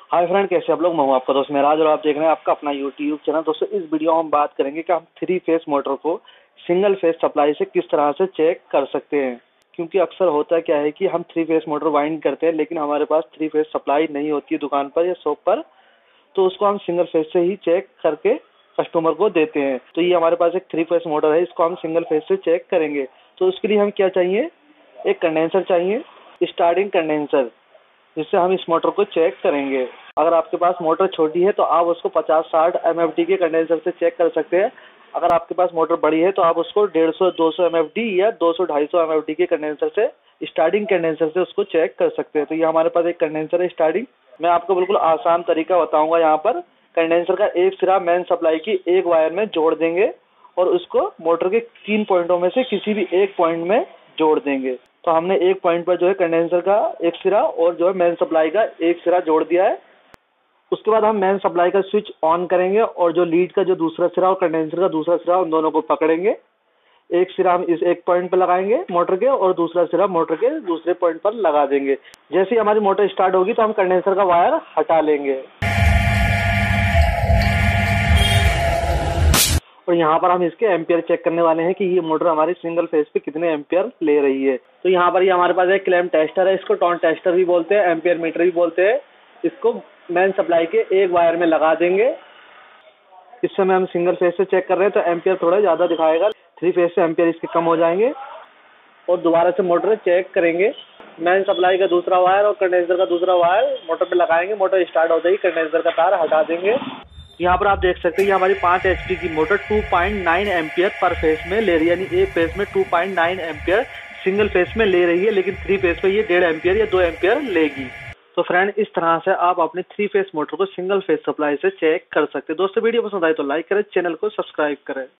Hi friend, कैसे आप लोग। मैं हूं आपका दोस्त मेराज और आप देख रहे हैं आपका अपना यूट्यूब चैनल। दोस्तों, इस वीडियो में हम बात करेंगे कि हम 3 फेस मोटर को सिंगल फेस सप्लाई से किस तरह से चेक कर सकते हैं। क्योंकि अक्सर होता क्या है कि हम 3 फेस मोटर वाइंड करते हैं, लेकिन हमारे पास 3 फेस सप्लाई नहीं होती है दुकान पर या शॉप पर, तो उसको हम सिंगल फेस से ही चेक करके कस्टमर को देते हैं। तो ये हमारे पास एक 3 फेस मोटर है, इसको हम सिंगल फेस से चेक करेंगे। तो उसके लिए हम क्या चाहिए, एक कंडेंसर चाहिए, स्टार्टिंग कंडेंसर, जिससे हम इस मोटर को चेक करेंगे। अगर आपके पास मोटर छोटी है तो आप उसको 50-60 MFD के कंडेंसर से चेक कर सकते हैं। अगर आपके पास मोटर बड़ी है तो आप उसको 150-200 MFD या 200-250 MFD के कंडेंसर से, स्टार्टिंग कंडेंसर से उसको चेक कर सकते हैं। तो ये हमारे पास एक कंडेंसर है स्टार्टिंग। मैं आपको बिल्कुल आसान तरीका बताऊंगा। यहाँ पर कंडेंसर का एक सिरा मेन सप्लाई की एक वायर में जोड़ देंगे और उसको मोटर के 3 पॉइंटों में से किसी भी एक पॉइंट में जोड़ देंगे। तो हमने एक पॉइंट पर जो है कंडेंसर का एक सिरा और जो है मेन सप्लाई का एक सिरा जोड़ दिया है। उसके बाद हम मेन सप्लाई का स्विच ऑन करेंगे और जो लीड का जो दूसरा सिरा और कंडेंसर का दूसरा सिरा, उन दोनों को पकड़ेंगे। एक सिरा हम इस एक पॉइंट पर लगाएंगे मोटर के और दूसरा सिरा मोटर के दूसरे पॉइंट पर लगा देंगे। जैसे ही हमारी मोटर स्टार्ट होगी तो हम कंडेंसर का वायर हटा लेंगे और यहाँ पर हम इसके एम्पियर चेक करने वाले हैं कि ये मोटर हमारी सिंगल फेस पे कितने एम्पियर ले रही है। तो यहाँ पर ये हमारे पास एक क्लैम्प टेस्टर है, इसको टॉन टेस्टर भी बोलते हैं, एम्पियर मीटर भी बोलते हैं। इसको मेन सप्लाई के एक वायर में लगा देंगे। इस समय हम सिंगल फेस से चेक कर रहे हैं तो एम्पियर थोड़ा ज़्यादा दिखाएगा। 3 फेस से एम्पियर इसके कम हो जाएंगे और दोबारा से मोटर चेक करेंगे। मेन सप्लाई का दूसरा वायर और कंडेंसर का दूसरा वायर मोटर पे लगाएंगे। मोटर स्टार्ट होते ही कंडेंसर का तार हटा देंगे। यहाँ पर आप देख सकते हैं ये हमारी 5 HP की मोटर 2.9 एम्पियर पर फेस में ले रही है, यानी एक फेस में 2.9 एम्पियर सिंगल फेस में ले रही है, लेकिन 3 फेस में ये 1.5 एम्पियर या 2 एम्पियर लेगी। तो फ्रेंड, इस तरह से आप अपनी 3 फेस मोटर को सिंगल फेस सप्लाई से चेक कर सकते हैं। दोस्तों, वीडियो पसंद आए तो लाइक करें, चैनल को सब्सक्राइब करें।